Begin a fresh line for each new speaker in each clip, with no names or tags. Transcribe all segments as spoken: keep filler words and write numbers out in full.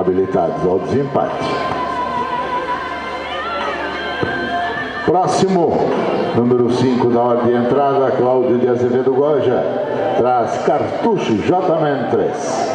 habilitados ao desempate. Próximo, número cinco da ordem de entrada, Cláudio de Azevedo Goja, traz cartucho J M N três.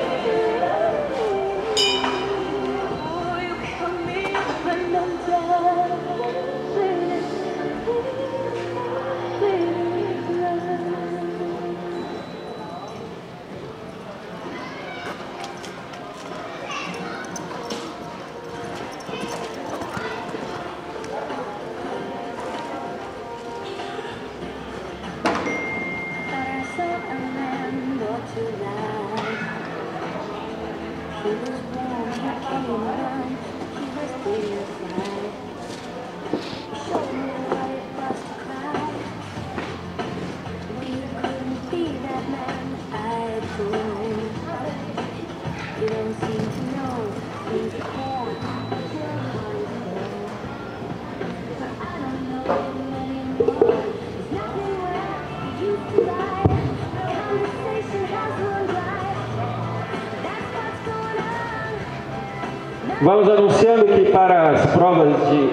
Vamos anunciando que para as provas de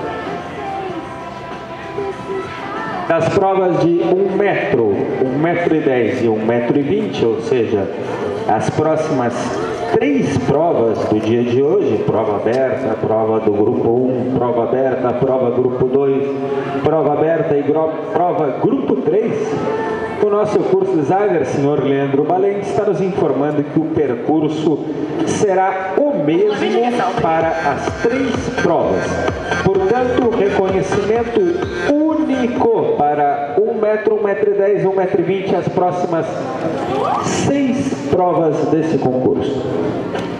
das provas de um metro, um metro e dez e um metro e vinte, ou seja, as próximas três provas do dia de hoje, prova aberta, prova do grupo um, prova aberta, prova grupo dois, prova aberta e prova grupo três, o nosso curso designer, senhor Leandro Balente, está nos informando que o percurso será o mesmo para as três provas. Portanto, reconhecimento único para um metro, um metro e dez, um metro e vinte, as próximas seis provas desse concurso.